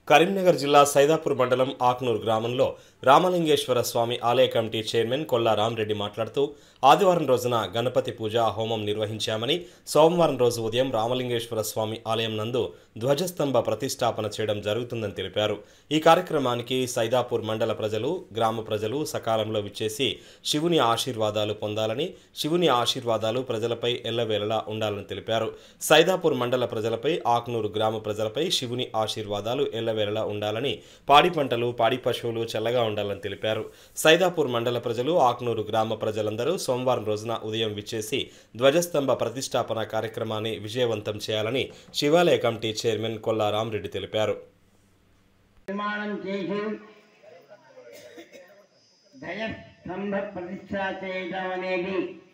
కరీంనగర్ జిల్లా సైదాపూర్ మండలం ఆక్నూర్ గ్రామంలో రామలింగేశ్వర స్వామి ఆలయ కమిటీ చైర్మన్ కొల్లా రామరెడ్డి మాట్లాడుతూ ఆదివారం రోజున గణపతి పూజ హోమం నిర్వహించామని, సోమవారం రోజు ఉదయం రామలింగేశ్వర స్వామి ఆలయం నందు ధ్వజస్తంభ ప్రతిష్టాపన చేయడం జరుగుతుందని తెలిపారు. ఈ కార్యక్రమానికి సైదాపూర్ మండల ప్రజలు, గ్రామ ప్రజలు సకాలంలో విచ్చేసి శివుని ఆశీర్వాదాలు పొందాలని, శివుని ఆశీర్వాదాలు ప్రజలపై ఎల్లవేళలా ఉండాలని తెలిపారు. సైదాపూర్ మండల ప్రజలపై, ఆక్నూరు గ్రామ ప్రజలపై శివుని ఆశీర్వాదాలు ఎల్లవేళలా ఉండాలని, పాడి పంటలు, పాడి పశువులు చల్లగా ఉండాలని తెలిపారు. సైదాపూర్ మండల ప్రజలు, ఆక్నూరు గ్రామ ప్రజలందరూ సోమవారం రోజున ఉదయం విచ్చేసి ధ్వజస్తంభ ప్రతిష్టాపన కార్యక్రమాన్ని విజయవంతం చేయాలని శివాలయ కమిటీ చైర్మన్ కొల్లా రామరెడ్డి తెలిపారు. ధ్వజస్తంభ ప్రతిష్ఠ చేయడం అనేది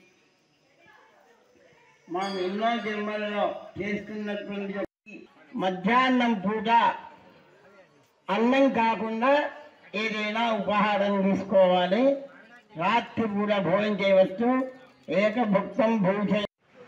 మనం ఎన్నో జన్మలలో చేస్తున్నటువంటి మధ్యాహ్నం పూట అన్నం కాకుండా ఏదైనా ఉపహారం తీసుకోవాలి. రాత్రి పూట భోజనం చేయవచ్చు. ఏకభుక్తం భూష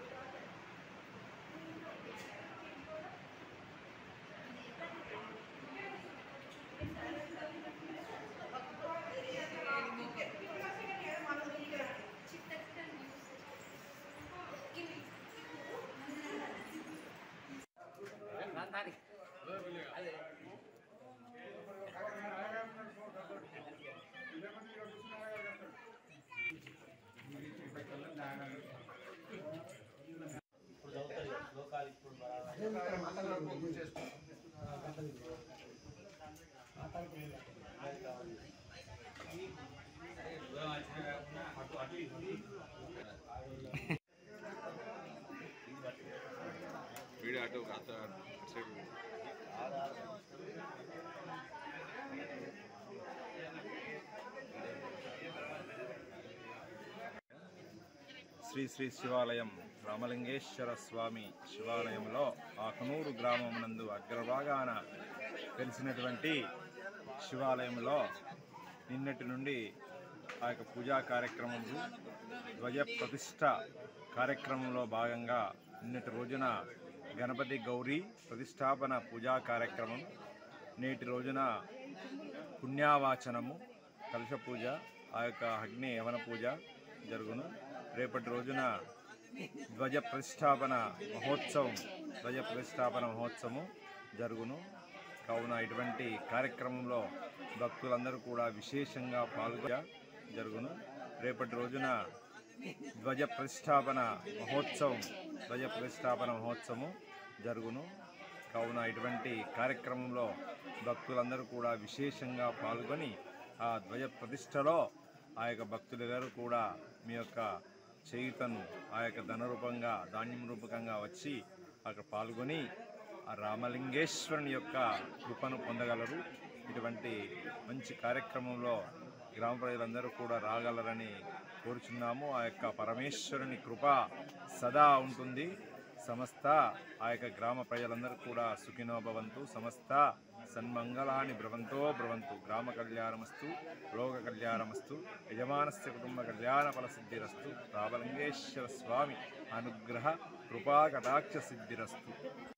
శ్రీ శ్రీ శివాలయం రామలింగేశ్వర స్వామి శివాలయంలో ఆకనూరు గ్రామం నందు అగ్రభాగాన తెలిసినటువంటి శివాలయంలో నిన్నటి నుండి ఆ యొక్క పూజా కార్యక్రమంలో ధ్వజ ప్రతిష్ఠ కార్యక్రమంలో భాగంగా నిన్నటి రోజున గణపతి గౌరీ ప్రతిష్టాపన పూజా కార్యక్రమం, నేటి రోజున పుణ్యావాచనము, కలశ పూజ, ఆ యొక్క అగ్ని యవన పూజ జరుగును. రేపటి రోజున ధ్వజ ప్రతిష్టాపన మహోత్సవం జరుగును. కావున ఇటువంటి కార్యక్రమంలో భక్తులందరూ కూడా విశేషంగా జరుగును. రేపటి రోజున ధ్వజ ప్రతిష్టాపన మహోత్సవం జరుగును. కావున ఇటువంటి కార్యక్రమంలో భక్తులందరూ కూడా విశేషంగా పాల్గొని ఆ ధ్వజ ప్రతిష్టలో ఆ యొక్క భక్తులందరూ కూడా మీ యొక్క చేయుతను ఆ యొక్క ధన రూపంగా, ధాన్యం రూపకంగా వచ్చి అక్కడ పాల్గొని ఆ రామలింగేశ్వరుని యొక్క కృపను పొందగలరు. ఇటువంటి మంచి కార్యక్రమంలో గ్రామ ప్రజలందరూ కూడా రాగలరని కోరుచున్నాము. ఆ యొక్క పరమేశ్వరుని కృప సదా ఉంటుంది. సమస్త ఆ యొక్క గ్రామ ప్రజలందరూ కూడా సుఖినో భవంతు, సమస్త సన్మంగళాని భ్రవంతో భ్రవంతు. గ్రామ కళ్యాణమస్తు, లోక కళ్యాణమస్తు, యజమానస్య కుటుంబ కళ్యాణ ఫలసిద్ధిరస్తు. రామలింగేశ్వర స్వామి అనుగ్రహ కృపా కటాక్ష సిద్ధిరస్తు.